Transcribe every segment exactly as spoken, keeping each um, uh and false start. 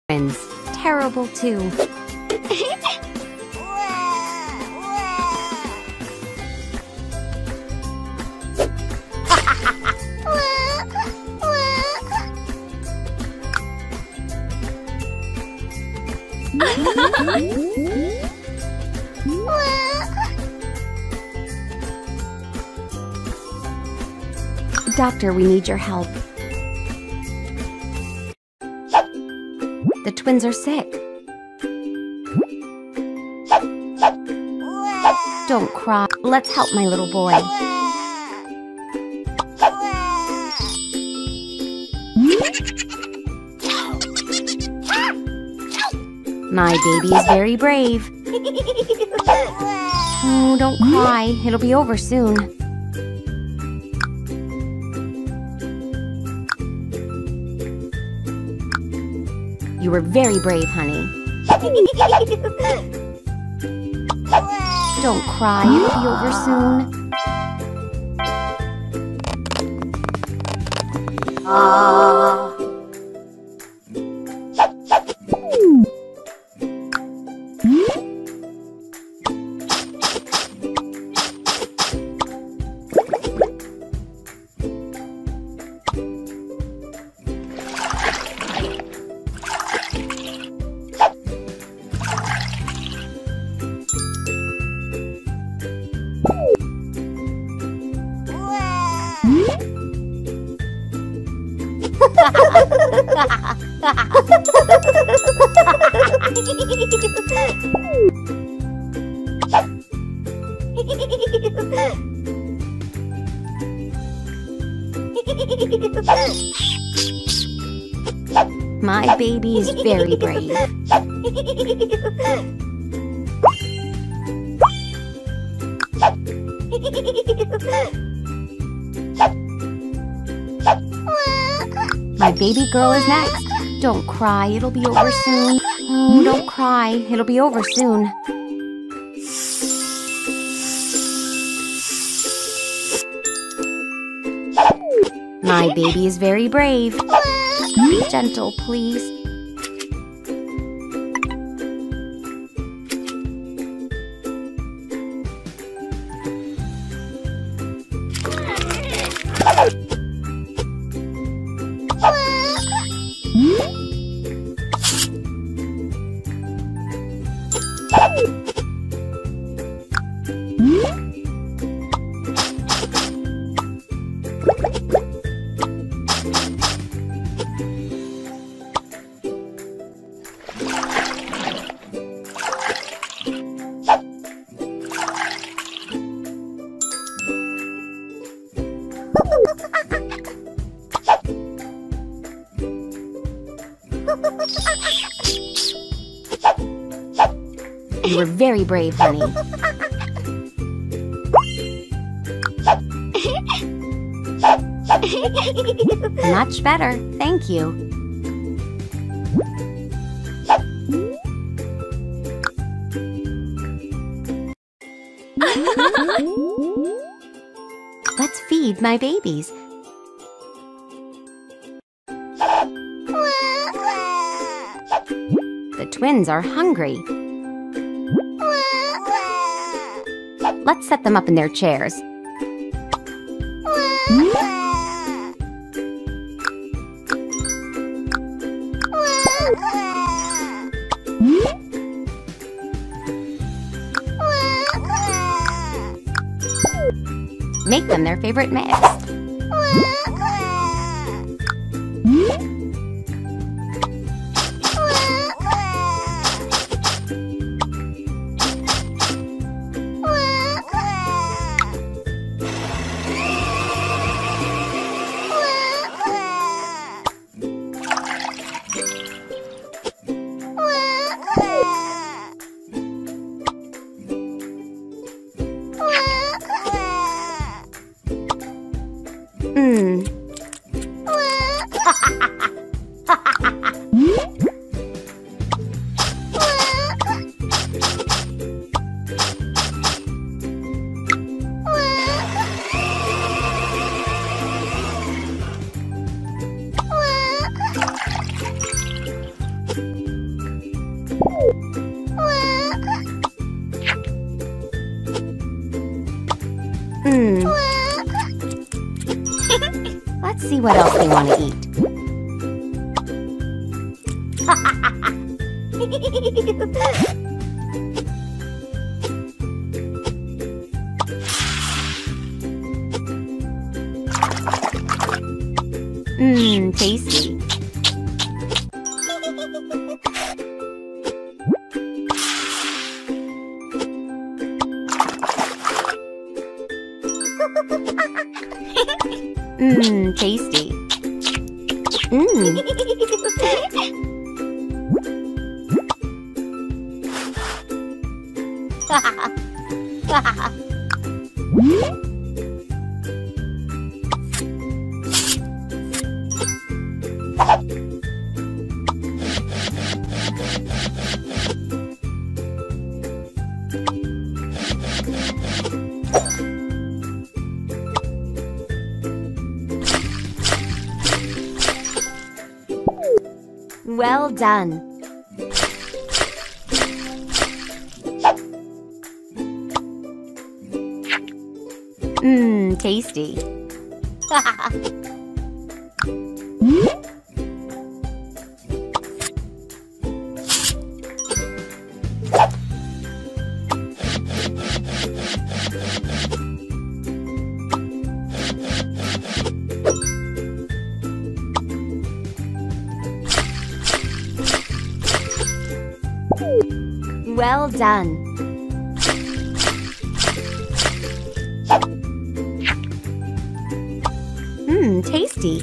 Twins. Terrible too. Doctor, we need your help. The twins are sick. Don't cry. Let's help my little boy. My baby is very brave. Oh, don't cry. It'll be over soon. You were very brave, honey. Don't cry, it'll be over soon. Ah. My baby is very brave. My baby girl is next. Don't cry, it'll be over soon. Oh, don't cry, it'll be over soon. My baby is very brave. Be gentle, please. You were very brave, honey. Much better, thank you. Let's feed my babies. The twins are hungry. Let's set them up in their chairs. Make them their favorite mix. what else they want to eat. Mmm, tasty. Mmm, tasty. Mmm. Well done. Mmm, tasty. Well done. Mmm, tasty.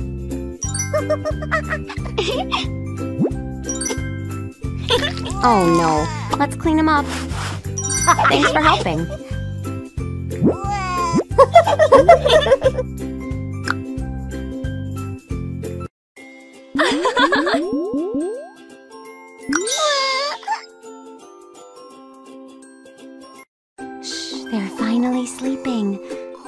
Oh no, let's clean them up. Thanks for helping. Shh, they're finally sleeping.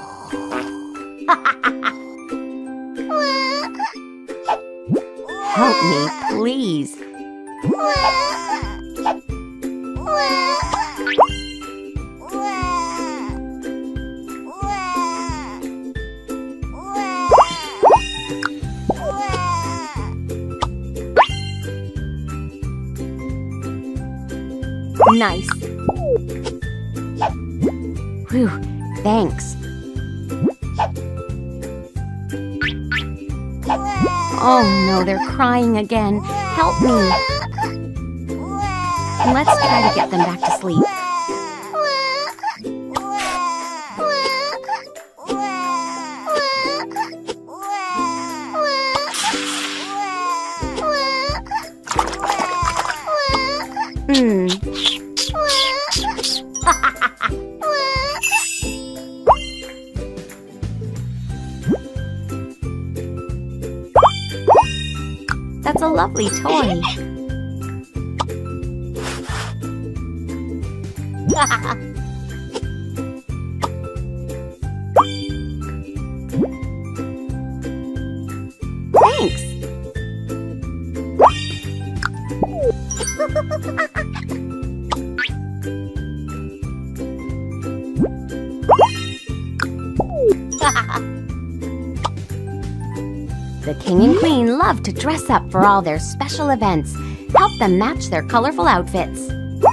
Help me, please. Nice. Whew, thanks. Oh no, they're crying again. Help me. Let's try to get them back to sleep. Hmm. That's a lovely toy. Thanks. The king and queen love to dress up for all their special events. Help them match their colorful outfits.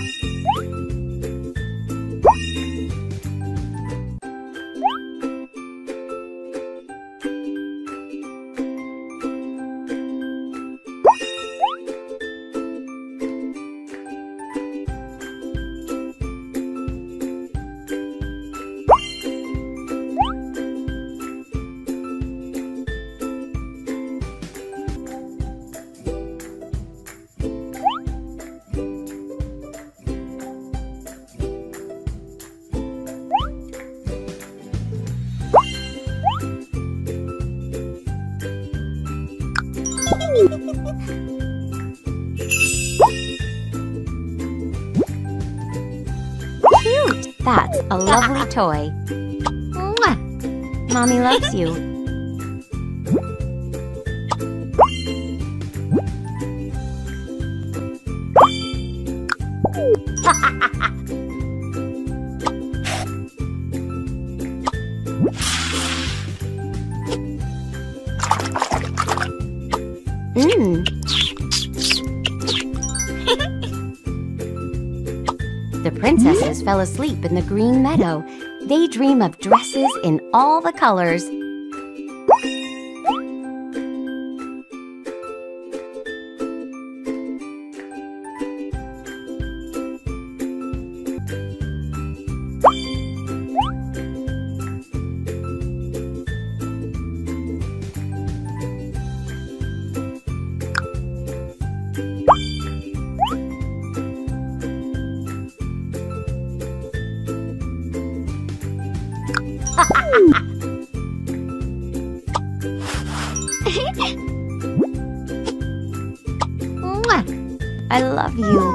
Cute! That's a lovely toy. Mwah! Mommy loves you. princesses fell asleep in the green meadow. They dream of dresses in all the colors. I love you.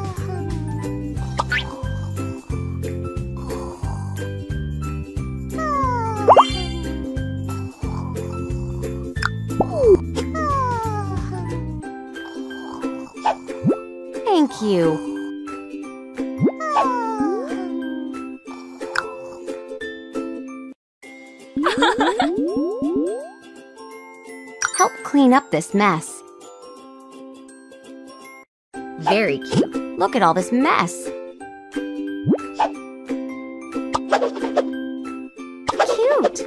Thank you. Help clean up this mess. Very cute. Look at all this mess. Cute.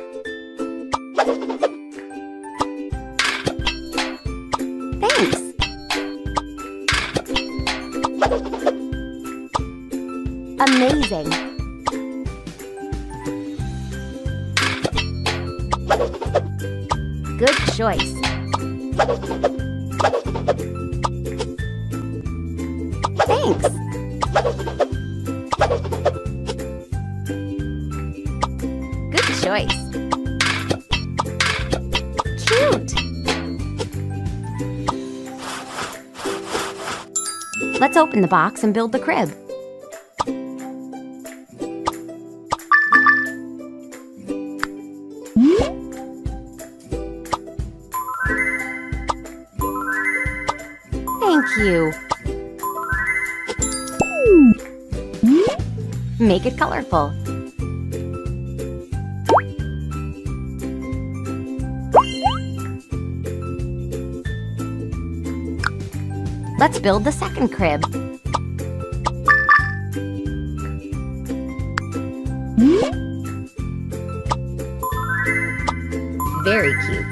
Thanks. Amazing. Good choice. Thanks. Good choice. Cute. Let's open the box and build the crib. Thank you. Make it colorful. Let's build the second crib. Very cute.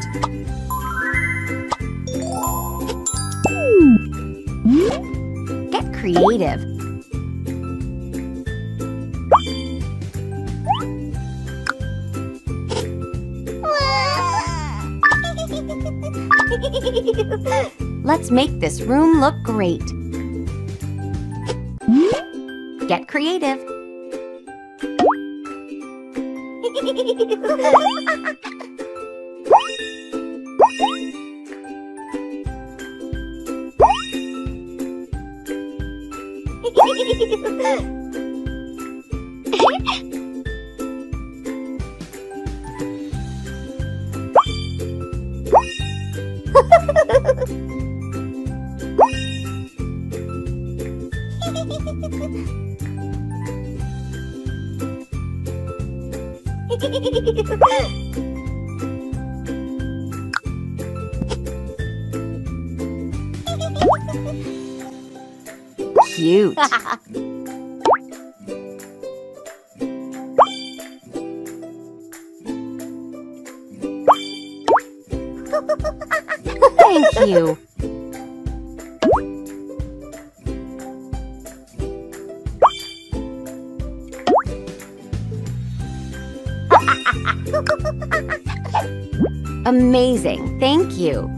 Get creative. Let's make this room look great. Get creative. Cute. Thank you. Amazing. Thank you.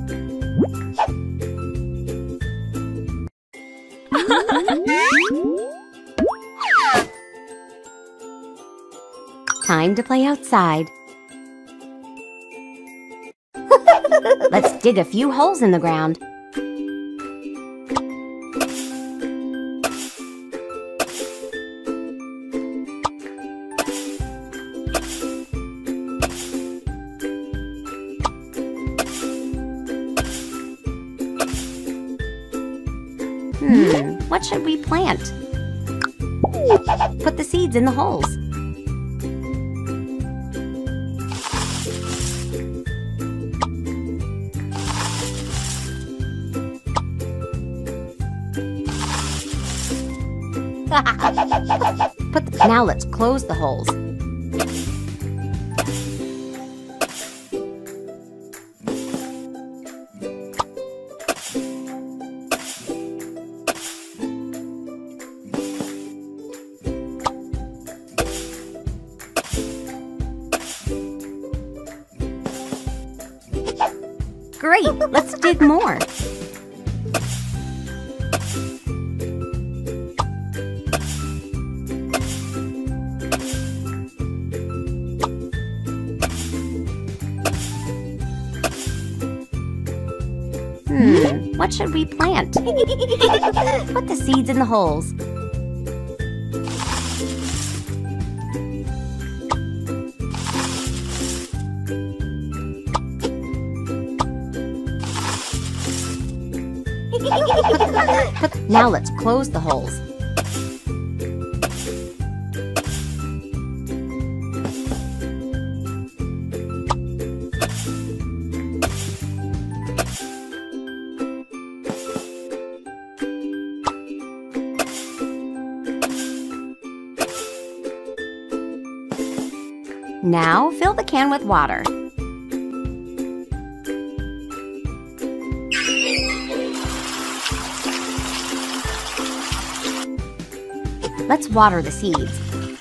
Time to play outside. Let's dig a few holes in the ground. Hmm, what should we plant? Put the seeds in the holes. Put the, now let's close the holes. Great, let's dig more. Hmm, what should we plant? Put the seeds in the holes. Put, put, now let's close the holes. Now fill the can with water. Let's water the seeds.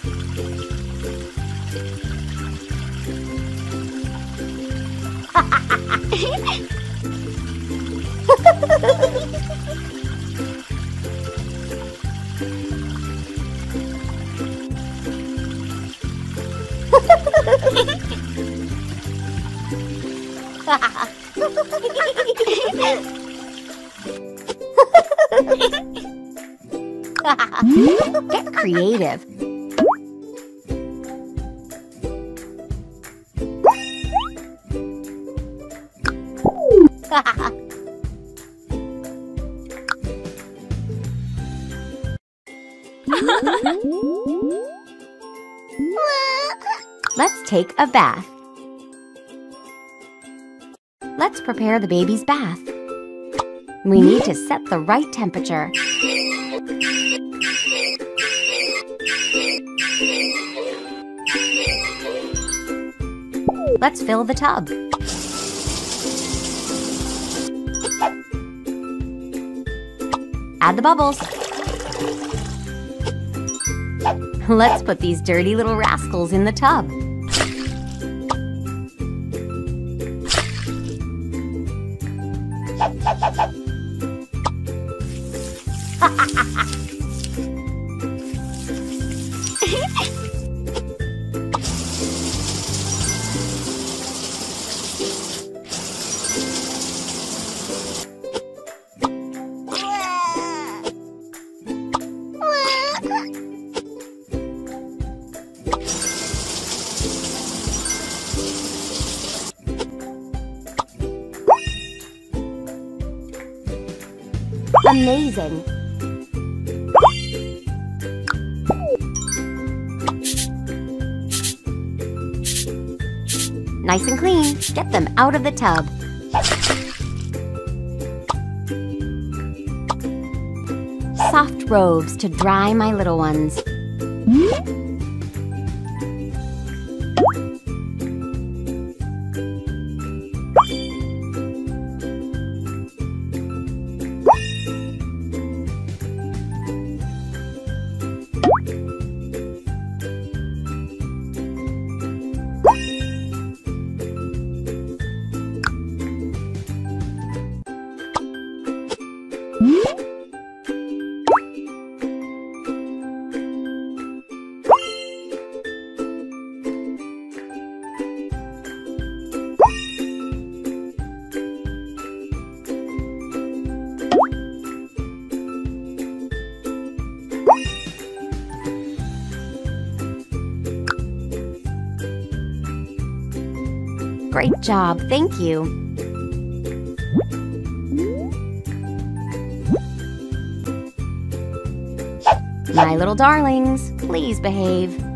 Get creative. Let's take a bath. Let's prepare the baby's bath. We need to set the right temperature. Let's fill the tub. Add the bubbles. Let's put these dirty little rascals in the tub. Amazing! Nice and clean. Get them out of the tub. Soft robes to dry my little ones. Great job, thank you. My little darlings, please behave.